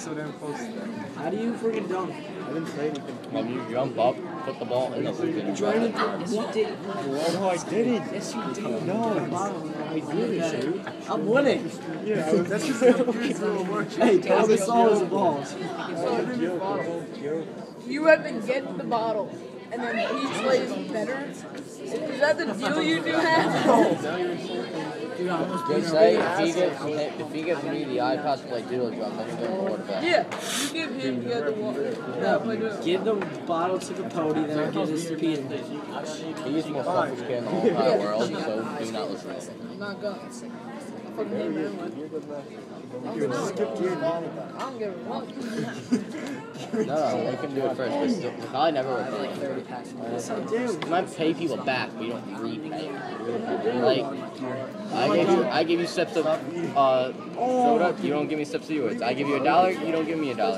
so damn close. How do you freaking dunk? I didn't say anything. Well, you jump up, put the ball in the hoop, and you Trying to try yes, you did. No, I didn't. Yes, you did. No, I did. I'm winning. Yeah, that's just a little work. Hey, Thomas always the balls. You have to get the bottle, and then he plays better. Is that the deal you do have? Dude, I almost beat Just say if he gives me the iPod to play Doodle Drum, then you're going to quarterback. Yeah, you give him the other water. Give the bottle to the Cody, then I'll give this to Peter. He's the most selfish kid in the whole entire world, so do not listen to him. I'm not going. Fucking hate man. I don't give a fuck. No, they can do it first. But probably never would. Yes, I do. You might pay people back, but you don't repay. Like, I give you steps of soda, you don't give me steps of yours. I give you $1, you don't give me $1.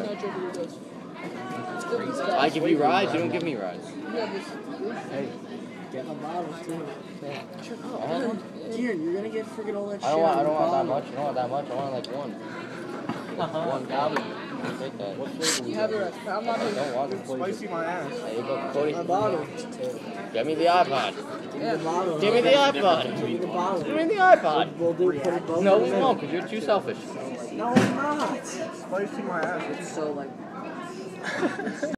I give you rides, you don't give me rides. Hey, get my bottles too. Kieran, you're gonna get freaking all that shit. I don't want that much. I don't want that much. I want like one. One gallon. Take that. You have the rest. I'm not I don't want it. Spicy my ass. There you go, Cody. My bottle. Give me the iPod. Give me the bottle. Give me the iPod. Give me the bottle. Give me the iPod. We'll do put it both. No, we won't, because you're too selfish. No, I'm not. Spicy my ass. So like.